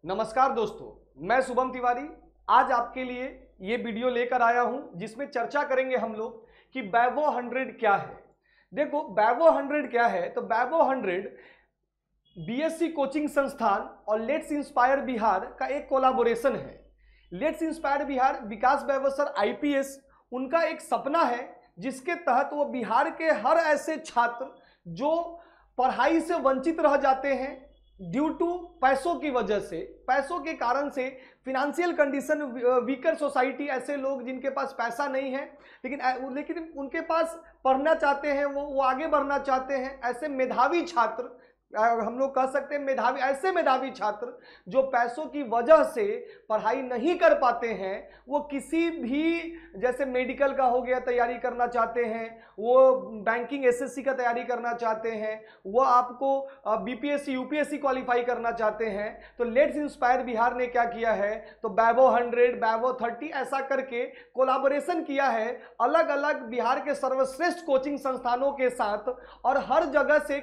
नमस्कार दोस्तों, मैं शुभम तिवारी आज आपके लिए ये वीडियो लेकर आया हूं जिसमें चर्चा करेंगे हम लोग कि बैवो 100 क्या है। देखो बैवो 100 क्या है, तो बैवो 100 बीएससी कोचिंग संस्थान और लेट्स इंस्पायर बिहार का एक कोलाबोरेशन है। Let's inspire Bihar Vikas Vaibhav sir IPS उनका एक सपना है जिसके तहत वो बिहार के हर ऐसे छात्र जो पढ़ाई से वंचित रह जाते हैं ड्यू टू पैसों की वजह से, पैसों के कारण से, फिनेंशियल कंडीशन, वीकर सोसाइटी, ऐसे लोग जिनके पास पैसा नहीं है लेकिन उनके पास पढ़ना चाहते हैं, वो आगे बढ़ना चाहते हैं, ऐसे मेधावी छात्र, हम लोग कह सकते हैं मेधावी, ऐसे मेधावी छात्र जो पैसों की वजह से पढ़ाई नहीं कर पाते हैं, वो किसी भी जैसे मेडिकल का हो गया तैयारी करना चाहते हैं, वो बैंकिंग एसएससी का तैयारी करना चाहते हैं, वो आपको बीपीएससी यूपीएससी क्वालिफाई करना चाहते हैं, तो लेट्स इंस्पायर बिहार ने क्या किया है, तो बैवो 100, बैवो 30 ऐसा करके कोलाबोरेशन किया है अलग अलग बिहार के सर्वश्रेष्ठ कोचिंग संस्थानों के साथ। और हर जगह से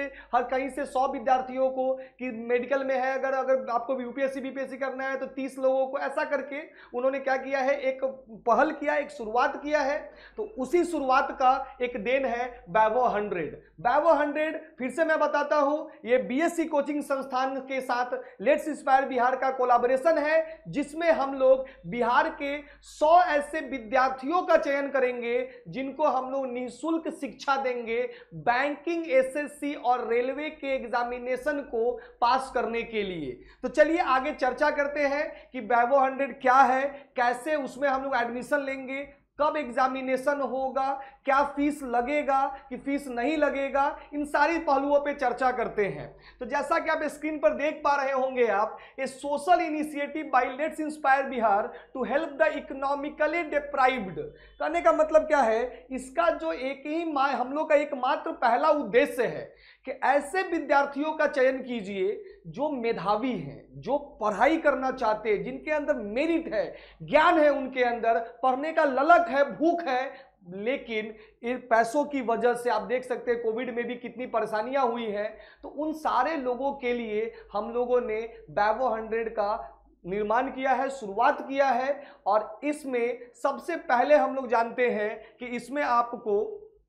कहीं से 100 विद्यार्थियों को, कि मेडिकल में है अगर आपको यूपीएससी बीपीएससी करना है तो 30 लोगों को, ऐसा करके उन्होंने क्या किया है, एक पहल किया, एक शुरुआत किया है। तो उसी शुरुआत का एक देन है बैवो 100। बैवो 100 फिर से मैं बताता हूं, ये बीएससी कोचिंग संस्थान के साथ लेट्स इंस्पायर बिहार का कोलैबोरेशन है जिसमें हम लोग बिहार के 100 ऐसे विद्यार्थियों का चयन करेंगे जिनको हम लोग निःशुल्क शिक्षा देंगे बैंकिंग, एसएससी और रेलवे के एग्जामिनेशन को पास करने के लिए। तो चलिए आगे चर्चा करते हैं कि बैवो 100 क्या है, कैसे उसमें हम लोग एडमिशन लेंगे, कब एग्जामिनेशन होगा, क्या फीस लगेगा कि फीस नहीं लगेगा, इन सारी पहलुओं पे चर्चा करते हैं। तो जैसा कि आप स्क्रीन पर देख पा रहे होंगे, आप a social initiative by let's inspire Bihar to help the economically deprived. कहने का मतलब क्या है, इसका जो एक ही हम लोग का एकमात्र पहला उद्देश्य है कि ऐसे विद्यार्थियों का चयन कीजिए जो मेधावी हैं, जो पढ़ाई करना चाहते हैं, जिनके अंदर मेरिट है, ज्ञान है, उनके अंदर पढ़ने का ललक है, भूख है, लेकिन इन पैसों की वजह से आप देख सकते हैं कोविड में भी कितनी परेशानियां हुई हैं। तो उन सारे लोगों के लिए हम लोगों ने बैवो 100 का निर्माण किया है, शुरुआत किया है। और इसमें सबसे पहले हम लोग जानते हैं कि इसमें आपको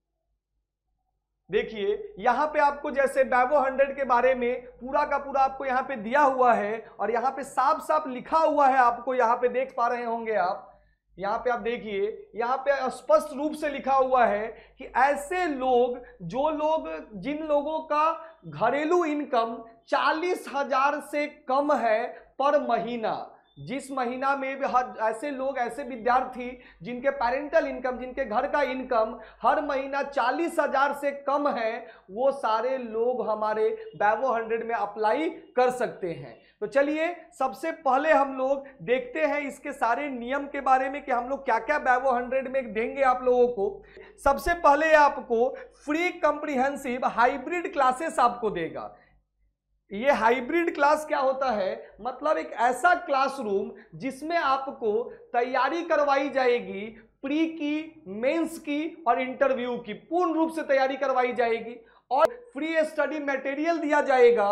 देखिए, यहां पे आपको जैसे बैवो 100 के बारे में पूरा का पूरा आपको यहां पे दिया हुआ है और यहां पे साफ साफ लिखा हुआ है, आपको यहां पे देख पा रहे होंगे आप, यहां पे आप देखिए, यहां पे स्पष्ट रूप से लिखा हुआ है कि ऐसे लोग, जिन लोगों का घरेलू इनकम 40,000 से कम है पर महीना, जिस महीना में भी ऐसे लोग, ऐसे विद्यार्थी जिनके पेरेंटल इनकम, जिनके घर का इनकम हर महीना 40,000 से कम है, वो सारे लोग हमारे बैवो 100 में अप्लाई कर सकते हैं। तो चलिए सबसे पहले हम लोग देखते हैं इसके सारे नियम के बारे में कि हम लोग क्या क्या बैवो 100 में देंगे आप लोगों को। सबसे पहले आपको फ्री कॉम्प्रिहेंसिव हाइब्रिड क्लासेस आपको देगा। ये हाइब्रिड क्लास क्या होता है, मतलब एक ऐसा क्लासरूम जिसमें आपको तैयारी करवाई जाएगी, प्री की, मेंस की और इंटरव्यू की पूर्ण रूप से तैयारी करवाई जाएगी और फ्री स्टडी मटेरियल दिया जाएगा,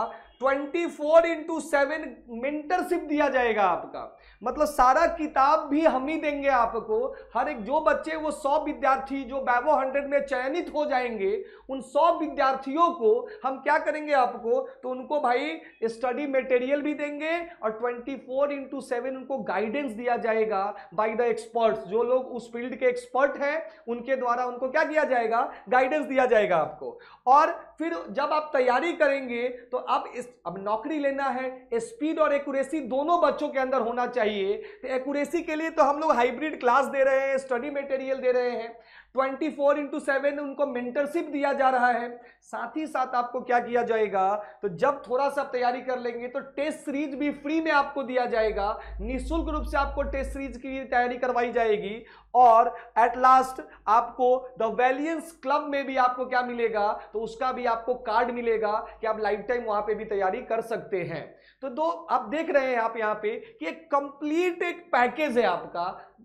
24/7 मेंटरशिप दिया जाएगा आपका, मतलब सारा किताब भी हम ही देंगे आपको। हर एक जो बच्चे, वो 100 विद्यार्थी जो बैवो 100 में चयनित हो जाएंगे, उन 100 विद्यार्थियों को हम क्या करेंगे आपको, तो उनको भाई स्टडी मटेरियल भी देंगे और 24/7 उनको गाइडेंस दिया जाएगा बाय द एक्सपर्ट्स, जो लोग उस फील्ड के एक्सपर्ट हैं उनके द्वारा उनको क्या किया जाएगा, गाइडेंस दिया जाएगा आपको। और फिर जब आप तैयारी करेंगे तो अब नौकरी लेना है, स्पीड और एक्यूरेसी दोनों बच्चों के अंदर होना चाहिए। तो एक्यूरेसी के लिए तो हम लोग हाइब्रिड क्लास दे रहे हैं, स्टडी मटेरियल दे रहे हैं, 24/7 उनको मेंटरशिप दिया जा रहा है। साथ ही साथ आपको क्या किया जाएगा, तो जब थोड़ा सा तैयारी कर लेंगे तो टेस्ट सीरीज भी फ्री में आपको दिया जाएगा, निःशुल्क रूप से आपको टेस्ट सीरीज की तैयारी करवाई जाएगी। और एट लास्ट आपको द वैलियंस क्लब में भी आपको क्या मिलेगा, तो उसका भी आपको कार्ड मिलेगा कि आप लाइफ टाइम वहां पे भी तैयारी कर सकते हैं। तो आप देख रहे हैं आप यहाँ पे कि एक कंप्लीट एक पैकेज है आपका,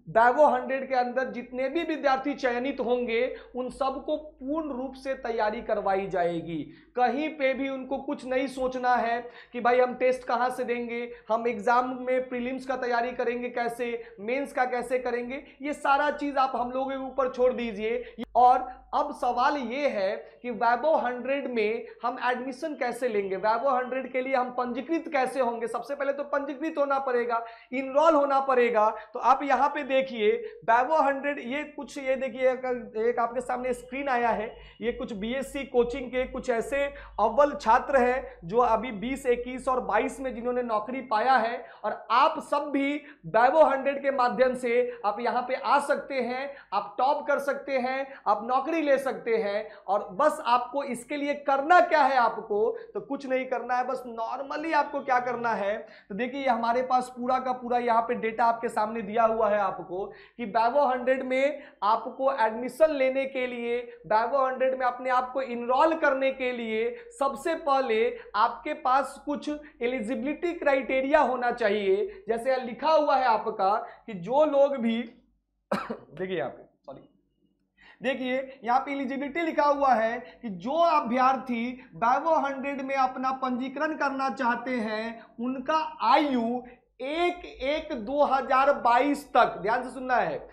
बैवो 100 के अंदर जितने भी विद्यार्थी चयनित होंगे उन सबको पूर्ण रूप से तैयारी करवाई जाएगी। कहीं पे भी उनको कुछ नहीं सोचना है कि भाई हम टेस्ट कहाँ से देंगे, हम एग्जाम में प्रीलिम्स का तैयारी करेंगे कैसे, मेंस का कैसे करेंगे, ये सारा चीज आप हम लोगों के ऊपर छोड़ दीजिए। और अब सवाल ये है कि वैभव 100 में हम एडमिशन कैसे लेंगे, वैभव 100 के लिए हम पंजीकृत कैसे होंगे। सबसे पहले तो पंजीकृत होना पड़ेगा, इनरोल होना पड़ेगा। तो आप यहाँ पे देखिए वैभव 100, ये कुछ, ये देखिए एक आपके सामने स्क्रीन आया है, ये कुछ बीएससी कोचिंग के कुछ ऐसे अव्वल छात्र हैं जो अभी 20, 21 और 22 में जिन्होंने नौकरी पाया है। और आप सब भी वैभव 100 के माध्यम से आप यहाँ पे आ सकते हैं, आप टॉप कर सकते हैं, आप नौकरी ले सकते हैं। और बस आपको इसके लिए करना क्या है, आपको तो कुछ नहीं करना है, बस नॉर्मली आपको क्या करना है, तो देखिए हमारे पास पूरा का पूरा यहाँ पे डेटा आपके सामने दिया हुआ है आपको कि वैभव 100 में आपको एडमिशन लेने के लिए, वैभव 100 में अपने आप को इनरोल करने के लिए सबसे पहले आपके पास कुछ एलिजिबिलिटी क्राइटेरिया होना चाहिए। जैसे लिखा हुआ है आपका कि जो लोग भी देखिए यहाँ पे, सॉरी, देखिए यहाँ पे एलिजिबिलिटी लिखा हुआ है कि जो अभ्यर्थी वैभव 100 में अपना पंजीकरण करना चाहते हैं उनका आयु 1/1/2022 तक, ध्यान से सुनना है,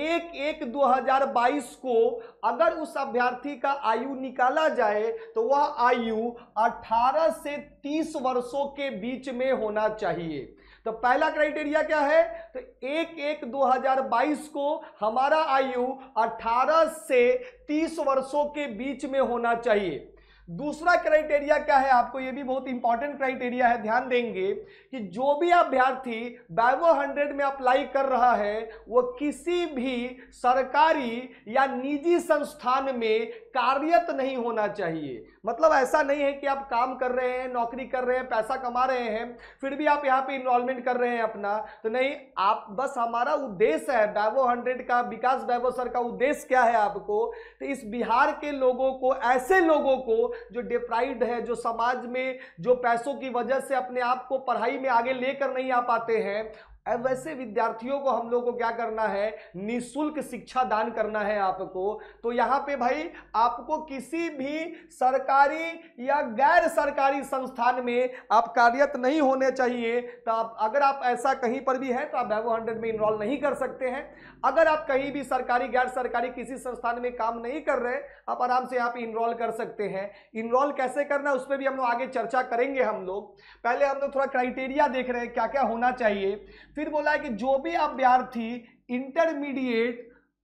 1/1/2022 को अगर उस अभ्यर्थी का आयु निकाला जाए तो वह आयु 18 से 30 वर्षों के बीच में होना चाहिए। तो पहला क्राइटेरिया क्या है, तो 1/1/2022 को हमारा आयु 18 से 30 वर्षों के बीच में होना चाहिए। दूसरा क्राइटेरिया क्या है, आपको ये भी बहुत इंपॉर्टेंट क्राइटेरिया है, ध्यान देंगे कि जो भी अभ्यर्थी वैभव 100 में अप्लाई कर रहा है वो किसी भी सरकारी या निजी संस्थान में कार्यरत नहीं होना चाहिए। मतलब ऐसा नहीं है कि आप काम कर रहे हैं, नौकरी कर रहे हैं, पैसा कमा रहे हैं, फिर भी आप यहाँ पे इनरोलमेंट कर रहे हैं अपना, तो नहीं, आप बस, हमारा उद्देश्य है वैभव 100 का, विकास वैभव सर का उद्देश्य क्या है आपको, तो इस बिहार के लोगों को, ऐसे लोगों को जो डिप्राइव्ड है, जो समाज में जो पैसों की वजह से अपने आप को पढ़ाई में आगे लेकर नहीं आ पाते हैं, वैसे विद्यार्थियों को हम लोग को क्या करना है, निःशुल्क शिक्षा दान करना है आपको। तो यहाँ पे भाई आपको किसी भी सरकारी या गैर सरकारी संस्थान में आप कार्यरत नहीं होने चाहिए। तो आप, अगर आप ऐसा कहीं पर भी है तो आप वैभव 100 में इनरोल नहीं कर सकते हैं। अगर आप कहीं भी सरकारी गैर सरकारी किसी संस्थान में काम नहीं कर रहे, आप आराम से यहाँ पे इनरोल कर सकते हैं। इनरोल कैसे करना है उस पर भी हम लोग आगे चर्चा करेंगे। हम लोग पहले हम लोग थोड़ा क्राइटेरिया देख रहे हैं क्या क्या होना चाहिए। फिर बोला है कि जो भी अभ्यर्थी intermediate,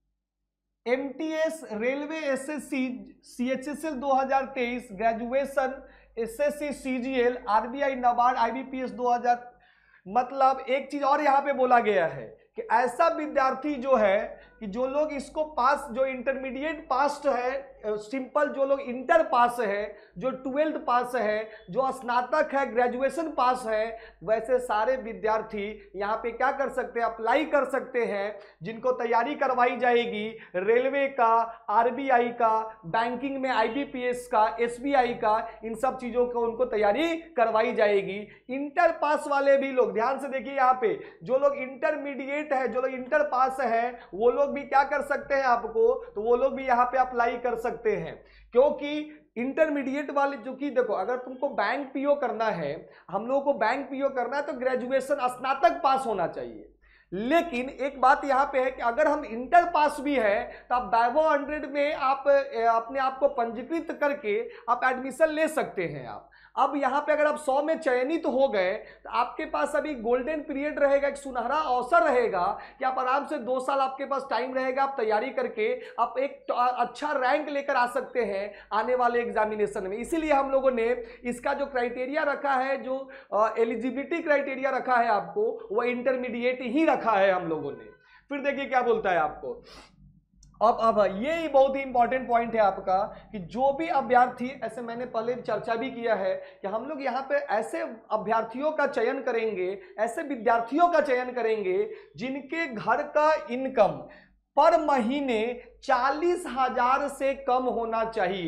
MTS, railway, SSC, CHSL 2023, graduation, SSC, CGL, RBI, NABARD, IBPS 2000, मतलब एक चीज और यहाँ पे बोला गया है कि ऐसा विद्यार्थी जो है कि जो लोग इसको पास, जो इंटरमीडिएट पास है, सिंपल जो लोग इंटर पास है, जो 12th पास है, जो स्नातक है, ग्रेजुएशन पास है, वैसे सारे विद्यार्थी यहाँ पे क्या कर सकते हैं, अप्लाई कर सकते हैं, जिनको तैयारी करवाई जाएगी रेलवे का, आरबीआई का, बैंकिंग में आईबीपीएस का, एसबीआई का, इन सब चीजों को उनको तैयारी करवाई जाएगी। इंटर पास वाले भी लोग, ध्यान से देखिए यहाँ पे, जो लोग इंटरमीडिएट है, जो लोग इंटर पास है, वो लोग भी क्या कर सकते हैं आपको, तो वो लोग भी यहाँ पे अप्लाई कर सकते हैं। क्योंकि इंटरमीडिएट वाले, जो कि देखो अगर तुमको बैंक पीओ करना है, हम लोगों को बैंक पीओ करना है तो ग्रेजुएशन, स्नातक पास होना चाहिए। लेकिन एक बात यहाँ पे है कि अगर हम इंटर पास भी है तो आप वैभव 100 में आप अपने आप को पंजीकृत करके आप एडमिशन ले सकते हैं। आप अब यहाँ पे अगर आप 100 में चयनित हो गए तो आपके पास अभी गोल्डन पीरियड रहेगा, एक सुनहरा अवसर रहेगा कि आप आराम से 2 साल आपके पास टाइम रहेगा, आप तैयारी करके आप एक अच्छा रैंक लेकर आ सकते हैं आने वाले एग्जामिनेशन में। इसीलिए हम लोगों ने इसका जो क्राइटेरिया रखा है, जो एलिजिबिलिटी क्राइटेरिया रखा है आपको, वो इंटरमीडिएट ही रखा है हम लोगों ने। फिर देखिए क्या बोलता है आपको, अब ये बहुत ही इंपॉर्टेंट पॉइंट है आपका कि जो भी अभ्यर्थी, ऐसे मैंने पहले चर्चा भी किया है कि हम लोग यहाँ पे ऐसे अभ्यर्थियों का चयन करेंगे, ऐसे विद्यार्थियों का चयन करेंगे जिनके घर का इनकम पर महीने 40,000 से कम होना चाहिए।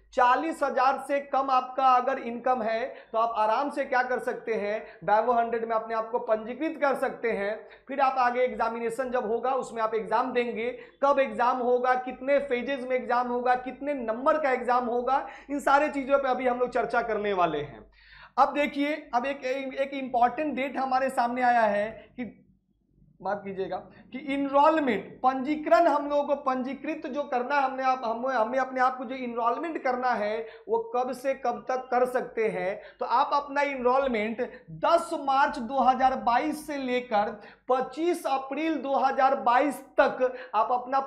40,000 से कम आपका अगर इनकम है तो आप आराम से क्या कर सकते हैं, बैवो 100 में अपने आप को पंजीकृत कर सकते हैं। फिर आप आगे एग्जामिनेशन जब होगा उसमें आप एग्जाम देंगे, कब एग्जाम होगा, कितने फेजेस में एग्जाम होगा, कितने नंबर का एग्जाम होगा, इन सारे चीजों पे अभी हम लोग चर्चा करने वाले हैं। अब देखिए, अब एक इंपॉर्टेंट डेट हमारे सामने आया है कि माफ कीजिएगा कि इनरोलमेंट, पंजीकरण, हम लोगों को पंजीकृत जो करना है, हमें अपने आप को जो इनरोलमेंट करना है वो कब से कब तक कर सकते हैं। तो आप अपना इनरोलमेंट 10 मार्च 2022 से लेकर 25 अप्रैल 2022 तक आप अपना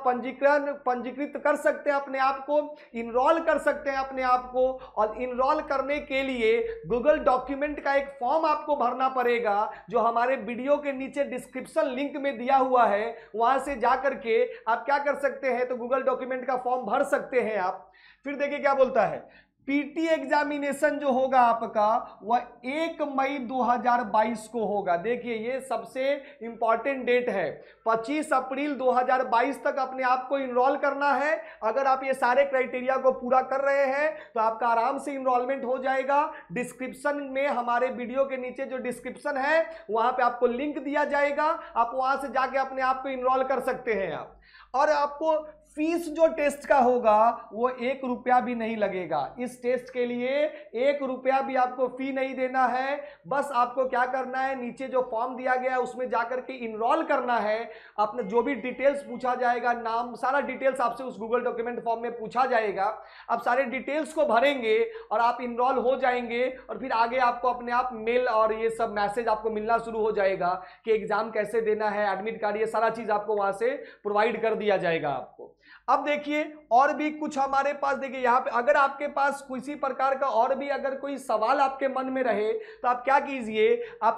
पंजीकृत कर सकते हैं, अपने आप को इनरोल कर सकते हैं अपने आप को। और इनरोल करने के लिए गूगल डॉक्यूमेंट का एक फॉर्म आपको भरना पड़ेगा, जो हमारे वीडियो के नीचे डिस्क्रिप्शन लिंक में दिया हुआ है। वहां से जाकर के आप क्या कर सकते हैं, तो गूगल डॉक्यूमेंट का फॉर्म भर सकते हैं आप। फिर देखिए क्या बोलता है, पीटी एग्जामिनेशन जो होगा आपका वह 1 मई 2022 को होगा। देखिए ये सबसे इंपॉर्टेंट डेट है, 25 अप्रैल 2022 तक अपने आप को इनरोल करना है। अगर आप ये सारे क्राइटेरिया को पूरा कर रहे हैं तो आपका आराम से इनरोलमेंट हो जाएगा। डिस्क्रिप्शन में, हमारे वीडियो के नीचे जो डिस्क्रिप्शन है वहां पे आपको लिंक दिया जाएगा, आप वहां से जाके अपने आप को इनरोल कर सकते हैं आप। और आपको फीस जो टेस्ट का होगा वो 1 रुपया भी नहीं लगेगा। इस टेस्ट के लिए 1 रुपया भी आपको फी नहीं देना है। बस आपको क्या करना है, नीचे जो फॉर्म दिया गया है उसमें जाकर के इनरोल करना है। अपने जो भी डिटेल्स पूछा जाएगा, नाम, सारा डिटेल्स आपसे उस गूगल डॉक्यूमेंट फॉर्म में पूछा जाएगा। आप सारे डिटेल्स को भरेंगे और आप इनरोल हो जाएंगे। और फिर आगे आपको अपने आप मेल और ये सब मैसेज आपको मिलना शुरू हो जाएगा कि एग्जाम कैसे देना है, एडमिट कार्ड, ये सारा चीज आपको वहां से प्रोवाइड कर दिया जाएगा आपको। अब देखिए और भी कुछ हमारे पास, देखिए यहाँ पे अगर आपके पास किसी प्रकार का और भी अगर कोई सवाल आपके मन में रहे तो आप क्या कीजिए, आप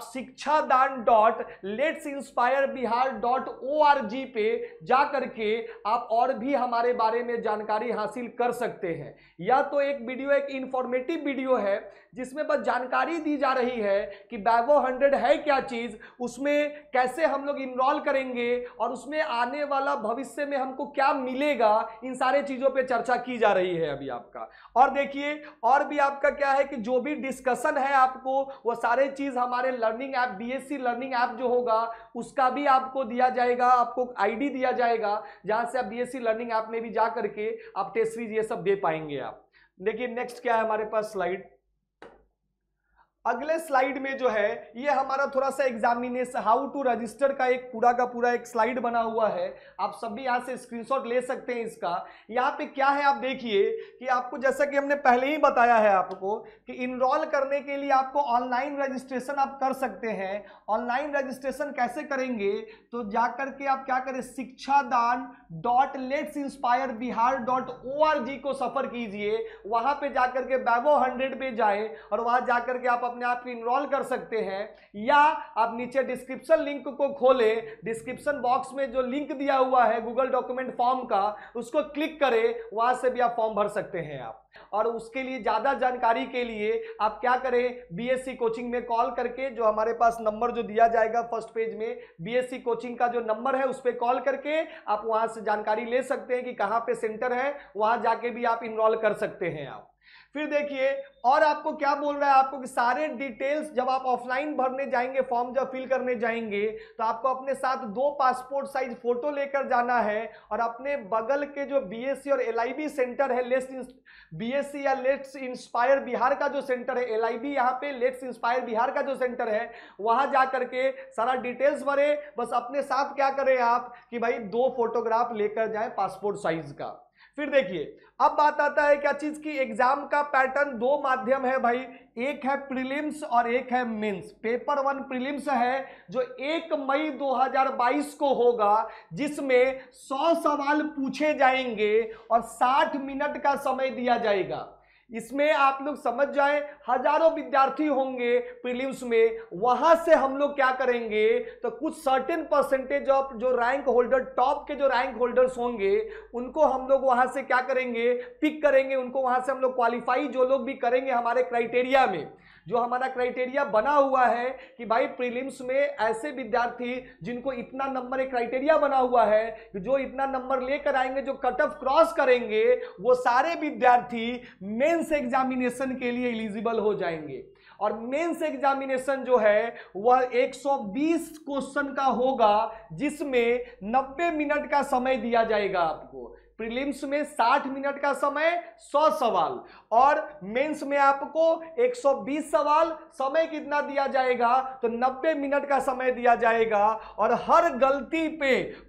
शिक्षादान.letsinspirebihar.org पे जा करके आप और भी हमारे बारे में जानकारी हासिल कर सकते हैं। यह तो एक वीडियो, एक इंफॉर्मेटिव वीडियो है जिसमें बस जानकारी दी जा रही है कि बैवो 100 है क्या चीज, उसमें कैसे हम लोग इनरोल करेंगे और उसमें आने वाला भविष्य में हमको क्या मिलेगा, इन सारे चीजों पे चर्चा की जा रही है अभी आपका। और देखिए और भी आपका क्या है कि जो भी डिस्कशन है आपको वो सारे चीज हमारे learning app, BSC learning app जो होगा उसका भी आपको दिया जाएगा, आपको आईडी दिया जाएगा जहां से आप बीएससी लर्निंग ऐप में भी जा करके आप टेस्ट सीरीज ये सब दे पाएंगे आप। देखिए नेक्स्ट क्या है हमारे पास स्लाइड, अगले स्लाइड में जो है ये हमारा थोड़ा सा एग्जामिनेशन हाउ टू रजिस्टर का एक पूरा का पूरा एक स्लाइड बना हुआ है। आप सभी यहाँ से स्क्रीनशॉट ले सकते हैं इसका। यहाँ पे क्या है आप देखिए कि आपको, जैसा कि हमने पहले ही बताया है आपको, कि इनरोल करने के लिए आपको ऑनलाइन रजिस्ट्रेशन आप कर सकते हैं। ऑनलाइन रजिस्ट्रेशन कैसे करेंगे, तो जाकर के आप क्या करें, शिक्षादान.letsinspirebihar.org को सफर कीजिए। वहां पे जाकर के बैवो 100 पे जाए और वहां जाकर के आप अपने आप को इनरोल कर सकते हैं। या आप नीचे डिस्क्रिप्शन लिंक को खोलें, डिस्क्रिप्शन बॉक्स में जो लिंक दिया हुआ है गूगल डॉक्यूमेंट फॉर्म का उसको क्लिक करें, वहां से भी आप फॉर्म भर सकते हैं आप। और उसके लिए ज्यादा जानकारी के लिए आप क्या करें, बीएससी कोचिंग में कॉल करके, जो हमारे पास नंबर जो दिया जाएगा फर्स्ट पेज में, बीएससी कोचिंग का जो नंबर है उस पर कॉल करके आप वहां से जानकारी ले सकते हैं कि कहां पे सेंटर है, वहां जाके भी आप इनरोल कर सकते हैं आप। फिर देखिए और आपको क्या बोल रहा है आपको कि सारे डिटेल्स जब आप ऑफलाइन भरने जाएंगे, फॉर्म जब फिल करने जाएंगे तो आपको अपने साथ 2 पासपोर्ट साइज फोटो लेकर जाना है। और अपने बगल के जो बीएससी और एलआईबी सेंटर है, बीएससी या लेट्स इंस्पायर बिहार का जो सेंटर है, एलआईबी यहाँ पे लेट्स इंस्पायर बिहार का जो सेंटर है, वहां जाकर के सारा डिटेल्स भरे। बस अपने साथ क्या करें आप कि भाई 2 फोटोग्राफ लेकर जाएं पासपोर्ट साइज का। फिर देखिए अब बात आता है क्या चीज की, एग्जाम का पैटर्न 2 माध्यम है भाई, एक है प्रीलिम्स और एक है मेंस। पेपर 1 प्रीलिम्स है जो 1 मई 2022 को होगा, जिसमें 100 सवाल पूछे जाएंगे और 60 मिनट का समय दिया जाएगा। इसमें आप लोग समझ जाएं, हजारों विद्यार्थी होंगे प्रीलिम्स में, वहां से हम लोग क्या करेंगे तो कुछ सर्टेन परसेंटेज ऑफ जो रैंक होल्डर, टॉप के जो रैंक होल्डर्स होंगे उनको हम लोग वहां से क्या करेंगे, पिक करेंगे, उनको वहां से हम लोग क्वालिफाई जो लोग भी करेंगे हमारे क्राइटेरिया में। जो हमारा क्राइटेरिया बना हुआ है कि भाई प्रीलिम्स में ऐसे विद्यार्थी जिनको इतना नंबर, एक क्राइटेरिया बना हुआ है कि जो इतना नंबर लेकर आएंगे, जो कट ऑफ क्रॉस करेंगे, वो सारे विद्यार्थी मेंस एग्जामिनेशन के लिए एलिजिबल हो जाएंगे। और मेंस एग्जामिनेशन जो है वह 120 क्वेश्चन का होगा, जिसमें 90 मिनट का समय दिया जाएगा आपको। प्रीलिम्स में 60 मिनट का समय, 100 सवाल, और मेंस में आपको 120 सवाल, समय कितना दिया जाएगा तो 90 मिनट का समय दिया जाएगा। और हर गलती पे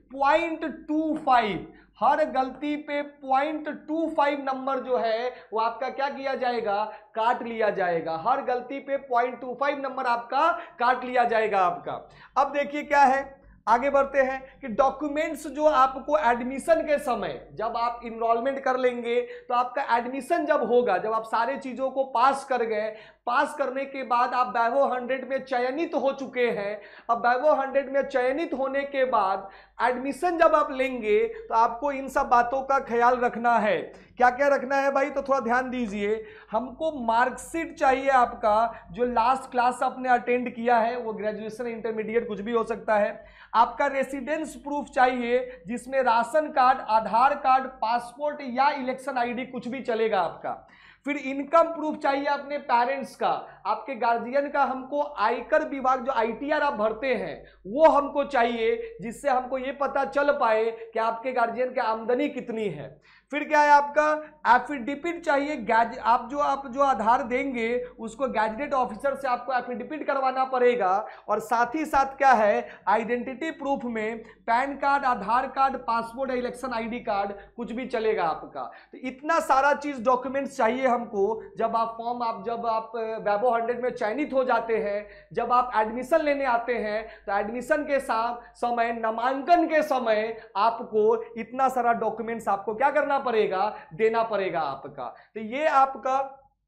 0.25, हर गलती पे 0.25 नंबर जो है वो आपका क्या किया जाएगा, काट लिया जाएगा। हर गलती पे 0.25 नंबर आपका काट लिया जाएगा आपका। अब देखिए क्या है, आगे बढ़ते हैं कि डॉक्यूमेंट्स जो आपको एडमिशन के समय, जब आप इनरोलमेंट कर लेंगे तो आपका एडमिशन जब होगा, जब आप सारे चीजों को पास कर गए, पास करने के बाद आप बैवो 100 में चयनित हो चुके हैं। अब बैवो 100 में चयनित होने के बाद एडमिशन जब आप लेंगे तो आपको इन सब बातों का ख्याल रखना है। क्या क्या रखना है भाई, तो थोड़ा ध्यान दीजिए। हमको मार्कशीट चाहिए आपका, जो लास्ट क्लास आपने अटेंड किया है, वो ग्रेजुएशन, इंटरमीडिएट कुछ भी हो सकता है। आपका रेसिडेंस प्रूफ चाहिए, जिसमें ration card, Aadhaar card, passport या इलेक्शन आईडी कुछ भी चलेगा आपका। फिर इनकम प्रूफ चाहिए अपने पेरेंट्स का, आपके गार्जियन का। हमको आयकर विभाग जो ITR आप भरते हैं वो हमको चाहिए, जिससे हमको ये पता चल पाए कि आपके गार्जियन की आमदनी कितनी है। फिर क्या है आपका एफिडेविट चाहिए, आप जो आधार देंगे उसको गैजेटेड ऑफिसर से आपको एफिडेविट करवाना पड़ेगा। और साथ ही साथ क्या है, आइडेंटिटी प्रूफ में PAN card, Aadhaar card, passport, election ID card कुछ भी चलेगा आपका। तो इतना सारा चीज डॉक्यूमेंट्स चाहिए हमको। जब आप बैवो 100 में चयनित हो जाते हैं, जब आप एडमिशन लेने आते हैं, तो एडमिशन के समय, नामांकन के समय आपको इतना सारा डॉक्यूमेंट्स आपको क्या करना पड़ेगा, देना पड़ेगा आपका। तो ये आपका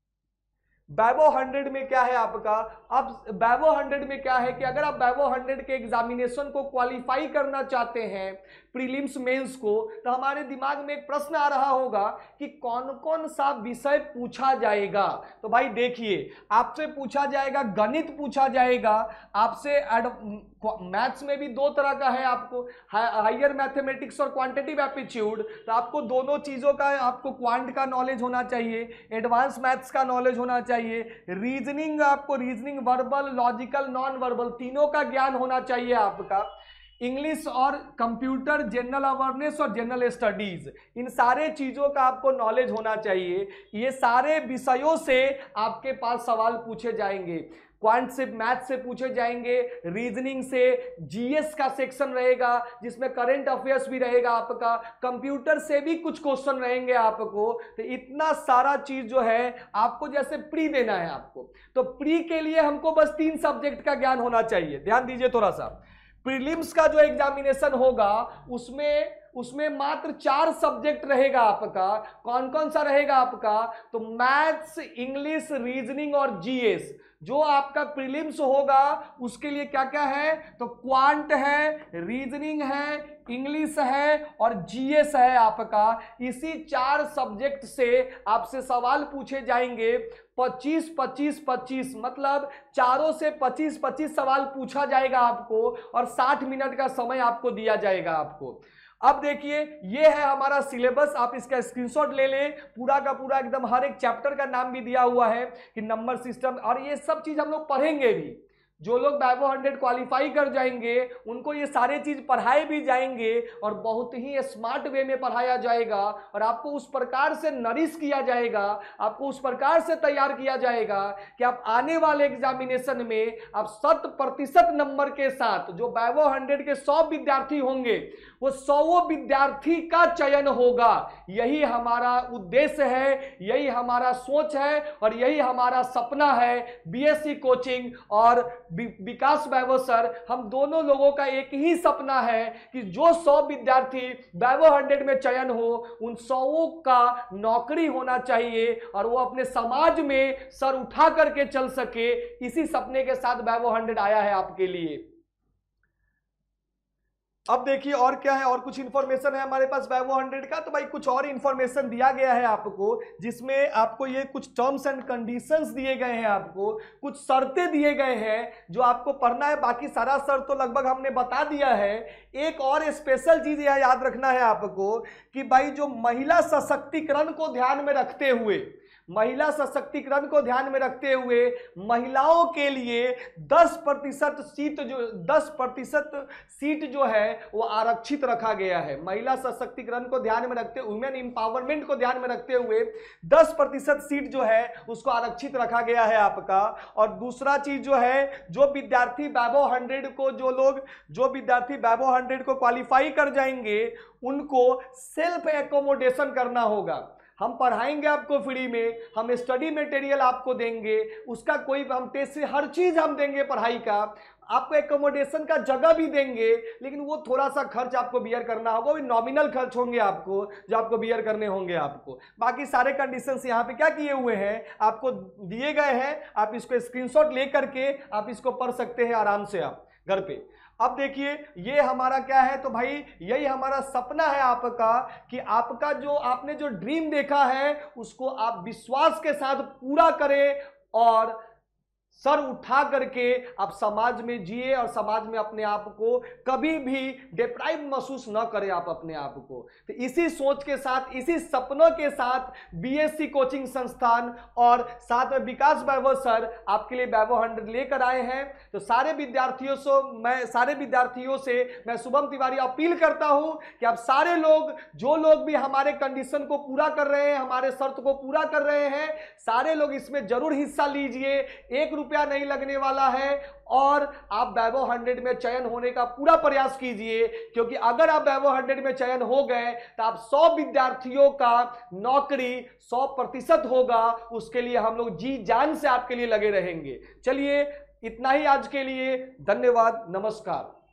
बैवो 100 में क्या है आपका। अब बैवो 100 में क्या है कि अगर आप बैवो 100 के एग्जामिनेशन को क्वालिफाई करना चाहते हैं, प्रीलिम्स मेंस को, तो हमारे दिमाग में एक प्रश्न आ रहा होगा कि कौन कौन सा विषय पूछा जाएगा। तो भाई देखिए, आपसे पूछा जाएगा गणित, पूछा जाएगा आपसे, मैथ्स में भी 2 तरह का है आपको, हायर मैथमेटिक्स और क्वांटिटेटिव एप्टीट्यूड। तो आपको दोनों चीजों का, आपको क्वांट का नॉलेज होना चाहिए, एडवांस मैथ्स का नॉलेज होना चाहिए, रीजनिंग, आपको reasoning, verbal, logical, non verbal, तीनों का ज्ञान होना चाहिए आपका। इंग्लिश और कंप्यूटर, जनरल अवेयरनेस और जनरल स्टडीज, इन सारे चीजों का आपको नॉलेज होना चाहिए। ये सारे विषयों से आपके पास सवाल पूछे जाएंगे। क्वांट से, मैथ से पूछे जाएंगे, रीजनिंग से, GS का सेक्शन रहेगा जिसमें करंट अफेयर्स भी रहेगा आपका, कंप्यूटर से भी कुछ क्वेश्चन रहेंगे आपको। तो इतना सारा चीज जो है आपको, जैसे प्री देना है आपको, तो प्री के लिए हमको बस 3 सब्जेक्ट का ज्ञान होना चाहिए। ध्यान दीजिए थोड़ा सा, प्रीलिम्स का जो एग्जामिनेशन होगा उसमें मात्र 4 सब्जेक्ट रहेगा आपका। कौन कौन सा रहेगा आपका, तो मैथ्स, इंग्लिश, रीजनिंग और GS। जो आपका प्रीलिम्स होगा उसके लिए क्या क्या है, तो क्वांट है, रीजनिंग है, इंग्लिश है और GS है आपका। इसी 4 सब्जेक्ट से आपसे सवाल पूछे जाएंगे। 25-25-25, मतलब चारों से 25-25 सवाल पूछा जाएगा आपको, और 60 मिनट का समय आपको दिया जाएगा आपको। अब देखिए, ये है हमारा सिलेबस, आप इसका स्क्रीनशॉट ले लें। पूरा का पूरा एकदम हर एक चैप्टर का नाम भी दिया हुआ है कि नंबर सिस्टम, और ये सब चीज हम लोग पढ़ेंगे भी। जो लोग बैवो 100 क्वालिफाई कर जाएंगे उनको ये सारे चीज पढ़ाए भी जाएंगे, और बहुत ही स्मार्ट वे में पढ़ाया जाएगा, और आपको उस प्रकार से नरिश किया जाएगा, आपको उस प्रकार से तैयार किया जाएगा कि आप आने वाले एग्जामिनेशन में आप 100% नंबर के साथ, जो बैवो 100 के 100 विद्यार्थी होंगे, वो 100 विद्यार्थी का चयन होगा। यही हमारा उद्देश्य है, यही हमारा सोच है, और यही हमारा सपना है BSc कोचिंग और विकास वैभव सर, हम दोनों लोगों का एक ही सपना है कि जो 100 विद्यार्थी वैभव 100 में चयन हो, उन 100 का नौकरी होना चाहिए और वो अपने समाज में सर उठा करके चल सके। इसी सपने के साथ वैभव 100 आया है आपके लिए। अब देखिए और क्या है, और कुछ इंफॉर्मेशन है हमारे पास वैभव 100 का। तो भाई कुछ और इंफॉर्मेशन दिया गया है आपको, जिसमें आपको ये कुछ टर्म्स एंड कंडीशंस दिए गए हैं, आपको कुछ शर्तें दिए गए हैं जो आपको पढ़ना है। बाकी सारा शर्त तो लगभग हमने बता दिया है। एक और स्पेशल चीज यह याद रखना है आपको कि भाई जो महिला सशक्तिकरण को ध्यान में रखते हुए, महिला सशक्तिकरण को ध्यान में रखते हुए महिलाओं के लिए 10% सीट जो है वो आरक्षित रखा गया है। महिला सशक्तिकरण को ध्यान में रखते हुए, वुमेन एम्पावरमेंट को ध्यान में रखते हुए 10% सीट जो है उसको आरक्षित रखा गया है आपका। और दूसरा चीज जो है, जो विद्यार्थी वैभव 100 को, जो विद्यार्थी वैभव 100 को क्वालिफाई कर जाएंगे उनको सेल्फ एकोमोडेशन करना होगा। हम पढ़ाएंगे आपको फ्री में, हम स्टडी मटेरियल आपको देंगे, उसका कोई हम टेस्ट, हर चीज हम देंगे पढ़ाई का, आपको एकोमोडेशन का जगह भी देंगे, लेकिन वो थोड़ा सा खर्च आपको बियर करना होगा। वो नॉमिनल खर्च होंगे आपको, जो आपको बियर करने होंगे आपको। बाकी सारे कंडीशंस यहाँ पे क्या किए हुए हैं आपको दिए गए हैं, आप इसको स्क्रीनशॉट ले करके आप इसको पढ़ सकते हैं आराम से आप घर पे। अब देखिए ये हमारा क्या है, तो भाई यही हमारा सपना है आपका कि आपका जो आपने जो ड्रीम देखा है उसको आप विश्वास के साथ पूरा करें और सर उठा करके आप समाज में जिए और समाज में अपने आप को कभी भी डिप्राइव महसूस न करें आप अपने आप को। तो इसी सोच के साथ, इसी सपनों के साथ बीएससी कोचिंग संस्थान और साथ में विकास वैभव सर आपके लिए वैभव 100 लेकर आए हैं। तो सारे विद्यार्थियों से मैं शुभम तिवारी अपील करता हूं कि आप सारे लोग, जो लोग भी हमारे कंडीशन को पूरा कर रहे हैं, हमारे शर्त को पूरा कर रहे हैं, सारे लोग इसमें जरूर हिस्सा लीजिए। 1 रुपया नहीं लगने वाला है और आप वैभव 100 में चयन होने का पूरा प्रयास कीजिए, क्योंकि अगर आप वैभव 100 में चयन हो गए तो आप 100 विद्यार्थियों का नौकरी 100% होगा। उसके लिए हम लोग जी जान से आपके लिए लगे रहेंगे। चलिए इतना ही आज के लिए, धन्यवाद, नमस्कार।